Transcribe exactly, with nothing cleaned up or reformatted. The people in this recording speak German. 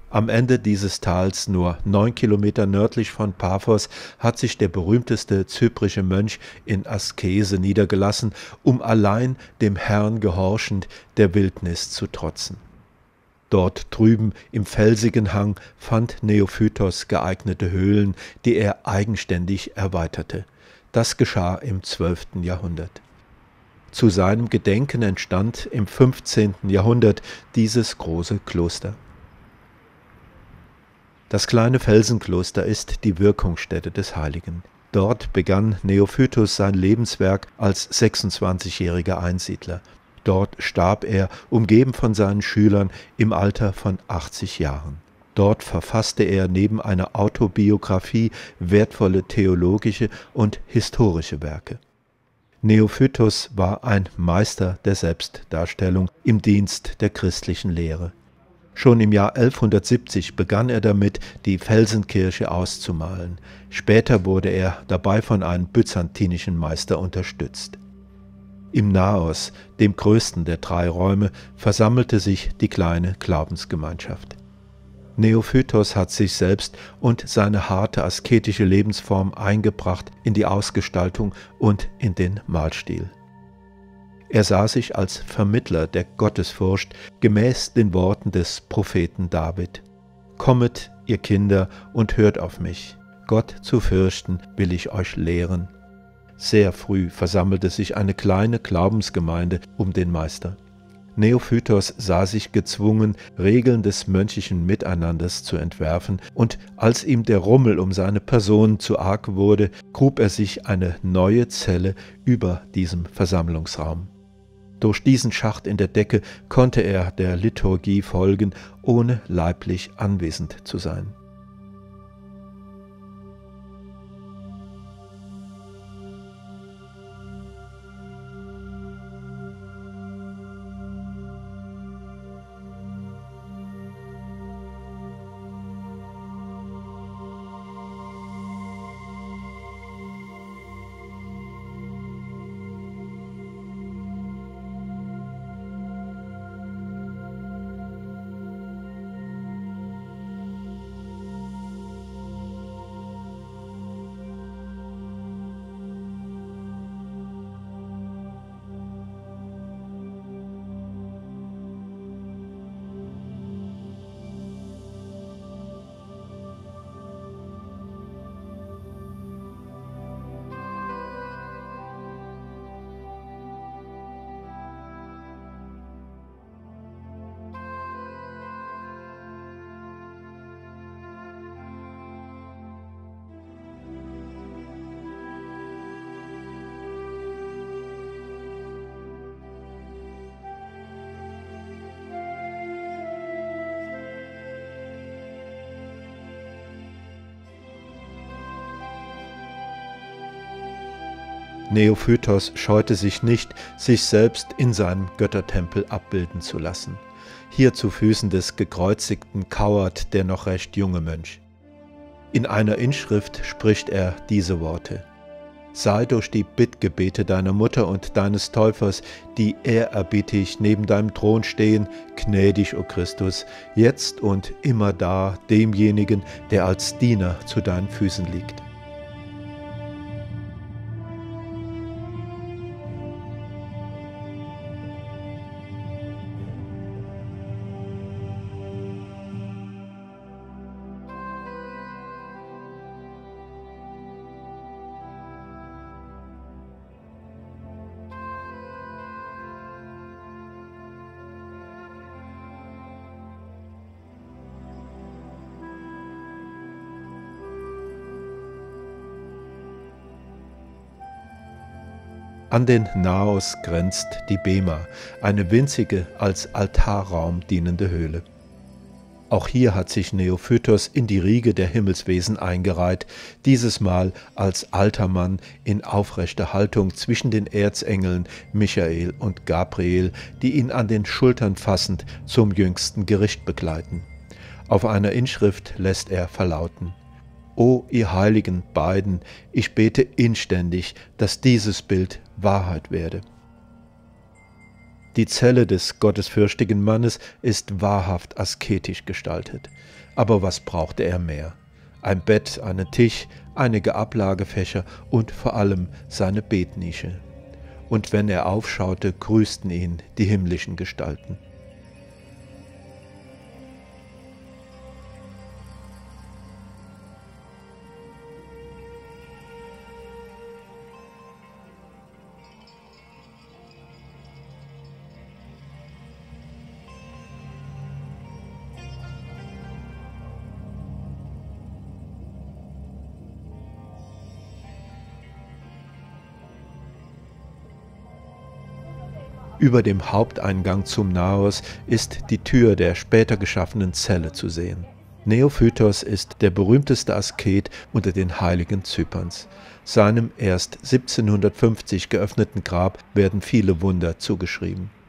Am Ende dieses Tals, nur neun Kilometer nördlich von Paphos, hat sich der berühmteste zyprische Mönch in Askese niedergelassen, um allein dem Herrn gehorchend der Wildnis zu trotzen. Dort drüben im felsigen Hang fand Neophytos geeignete Höhlen, die er eigenständig erweiterte. Das geschah im zwölften Jahrhundert. Zu seinem Gedenken entstand im fünfzehnten Jahrhundert dieses große Kloster. Das kleine Felsenkloster ist die Wirkungsstätte des Heiligen. Dort begann Neophytos sein Lebenswerk als sechsundzwanzigjähriger Einsiedler. Dort starb er, umgeben von seinen Schülern, im Alter von achtzig Jahren. Dort verfasste er neben einer Autobiografie wertvolle theologische und historische Werke. Neophytos war ein Meister der Selbstdarstellung im Dienst der christlichen Lehre. Schon im Jahr elfhundertsiebzig begann er damit, die Felsenkirche auszumalen. Später wurde er dabei von einem byzantinischen Meister unterstützt. Im Naos, dem größten der drei Räume, versammelte sich die kleine Glaubensgemeinschaft. Neophytos hat sich selbst und seine harte asketische Lebensform eingebracht in die Ausgestaltung und in den Malstil. Er sah sich als Vermittler der Gottesfurcht gemäß den Worten des Propheten David: »Kommet, ihr Kinder, und hört auf mich. Gott zu fürchten will ich euch lehren.« Sehr früh versammelte sich eine kleine Glaubensgemeinde um den Meister. Neophytos sah sich gezwungen, Regeln des mönchischen Miteinanders zu entwerfen, und als ihm der Rummel um seine Person zu arg wurde, grub er sich eine neue Zelle über diesem Versammlungsraum. Durch diesen Schacht in der Decke konnte er der Liturgie folgen, ohne leiblich anwesend zu sein. Neophytos scheute sich nicht, sich selbst in seinem Göttertempel abbilden zu lassen. Hier zu Füßen des Gekreuzigten kauert der noch recht junge Mönch. In einer Inschrift spricht er diese Worte: »Sei durch die Bittgebete deiner Mutter und deines Täufers, die ehrerbietig neben deinem Thron stehen, gnädig, o Christus, jetzt und immer da demjenigen, der als Diener zu deinen Füßen liegt.« An den Naos grenzt die Bema, eine winzige, als Altarraum dienende Höhle. Auch hier hat sich Neophytos in die Riege der Himmelswesen eingereiht, dieses Mal als alter Mann in aufrechter Haltung zwischen den Erzengeln Michael und Gabriel, die ihn an den Schultern fassend zum jüngsten Gericht begleiten. Auf einer Inschrift lässt er verlauten: »O ihr heiligen beiden, ich bete inständig, dass dieses Bild Wahrheit werde.« Die Zelle des gottesfürchtigen Mannes ist wahrhaft asketisch gestaltet. Aber was brauchte er mehr? Ein Bett, einen Tisch, einige Ablagefächer und vor allem seine Betnische. Und wenn er aufschaute, grüßten ihn die himmlischen Gestalten. Über dem Haupteingang zum Naos ist die Tür der später geschaffenen Zelle zu sehen. Neophytos ist der berühmteste Asket unter den Heiligen Zyperns. Seinem erst siebzehnhundertfünfzig geöffneten Grab werden viele Wunder zugeschrieben.